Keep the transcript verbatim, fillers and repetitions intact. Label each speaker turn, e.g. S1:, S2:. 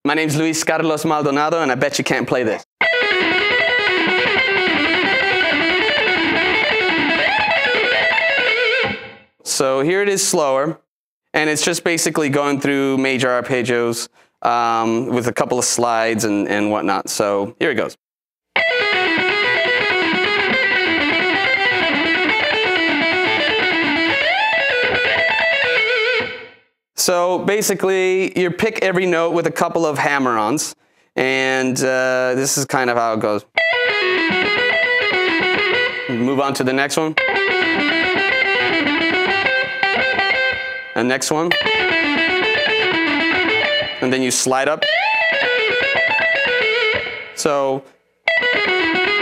S1: My name's Luis Carlos Maldonado, and I bet you can't play this. So here it is slower, and it's just basically going through major arpeggios um, with a couple of slides and, and whatnot. So here it goes. So basically, you pick every note with a couple of hammer-ons, and uh, this is kind of how it goes. Move on to the next one. And next one. And then you slide up. So